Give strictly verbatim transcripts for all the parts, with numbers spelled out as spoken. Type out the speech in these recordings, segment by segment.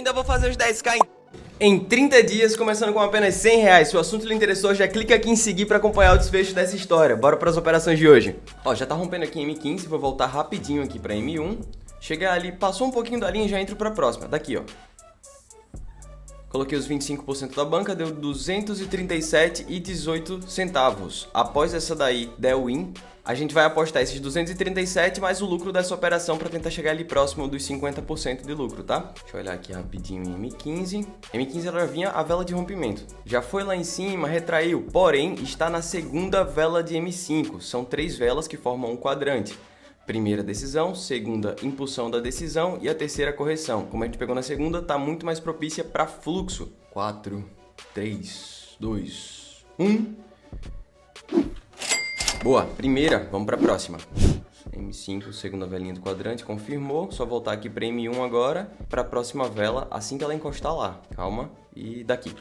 ainda vou fazer os dez K em trinta dias, começando com apenas cem reais. Se o assunto lhe interessou, já clica aqui em seguir para acompanhar o desfecho dessa história. Bora para as operações de hoje. Ó, já tá rompendo aqui em M quinze, vou voltar rapidinho aqui para M um. Chegar ali, passou um pouquinho da linha e já entro para a próxima. Daqui, ó. Coloquei os vinte e cinco por cento da banca, deu duzentos e trinta e sete reais e dezoito centavos. Após essa daí der win, a gente vai apostar esses duzentos e trinta e sete mais o lucro dessa operação para tentar chegar ali próximo dos cinquenta por cento de lucro, tá? Deixa eu olhar aqui rapidinho em M quinze. M quinze ela vinha a vela de rompimento. Já foi lá em cima, retraiu, porém está na segunda vela de M cinco. São três velas que formam um quadrante. Primeira decisão, segunda impulsão da decisão e a terceira correção. Como a gente pegou na segunda, tá muito mais propícia para fluxo. quatro, três, dois, um. Boa, primeira, vamos para a próxima. M cinco, segunda velinha do quadrante, confirmou. Só voltar aqui para M um agora, para a próxima vela, assim que ela encostar lá. Calma, e daqui.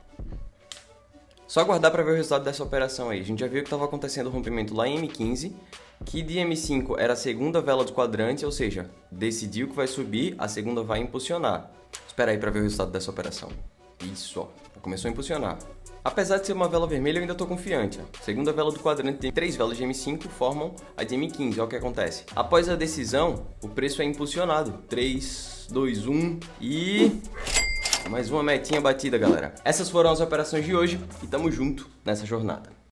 Só aguardar para ver o resultado dessa operação aí. A gente já viu que estava acontecendo o rompimento lá em M quinze, que de M cinco era a segunda vela do quadrante, ou seja, decidiu que vai subir, a segunda vai impulsionar. Espera aí para ver o resultado dessa operação. Isso, ó, começou a impulsionar. Apesar de ser uma vela vermelha, eu ainda estou confiante. Ó. Segunda vela do quadrante tem três velas de M cinco, formam a de M quinze. Olha o que acontece. Após a decisão, o preço é impulsionado. três, dois, um e... mais uma metinha batida, galera. Essas foram as operações de hoje e tamo junto nessa jornada.